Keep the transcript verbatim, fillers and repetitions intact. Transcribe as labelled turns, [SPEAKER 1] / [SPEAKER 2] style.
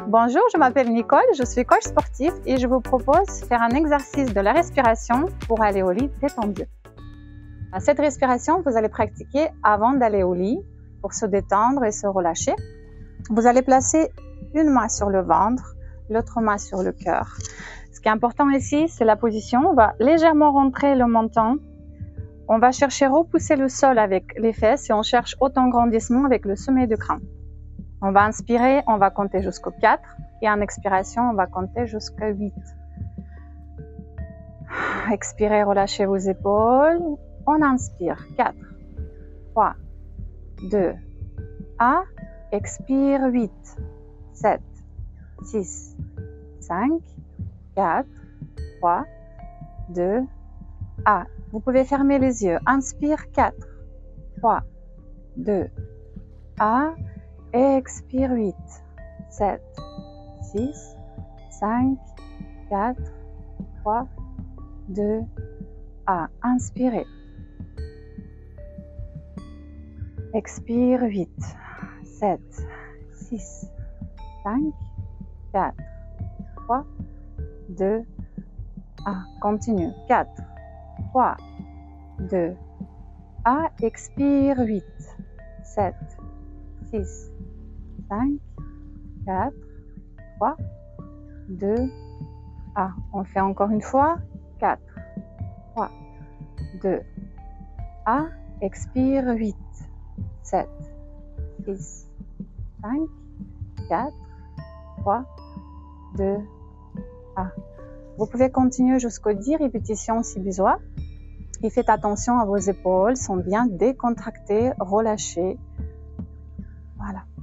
[SPEAKER 1] Bonjour, je m'appelle Nicole, je suis coach sportif et je vous propose de faire un exercice de la respiration pour aller au lit détendu. Cette respiration, vous allez pratiquer avant d'aller au lit pour se détendre et se relâcher. Vous allez placer une main sur le ventre, l'autre main sur le cœur. Ce qui est important ici, c'est la position. On va légèrement rentrer le menton. On va chercher à repousser le sol avec les fesses et on cherche auto-grandissement avec le sommet du crâne. On va inspirer, on va compter jusqu'au quatre et en expiration, on va compter jusqu'à huit. Expirez, relâchez vos épaules. On inspire quatre, trois, deux, un. Expire huit, sept, six, cinq, quatre, trois, deux, un. Vous pouvez fermer les yeux. Inspire quatre, trois, deux, un. Expire huit, sept, six, cinq, quatre, trois, deux, un. Inspirez. Expire huit, sept, six, cinq, quatre, trois, deux, un. Continue. quatre, trois, deux, un. Expire huit, sept, six, cinq, quatre, trois, deux, un. On fait encore une fois. quatre, trois, deux, un. Expire huit, sept, six, cinq, quatre, trois, deux, un. Vous pouvez continuer jusqu'aux dix répétitions si besoin. Et faites attention à vos épaules, sont bien décontractées, relâchées. Voilà.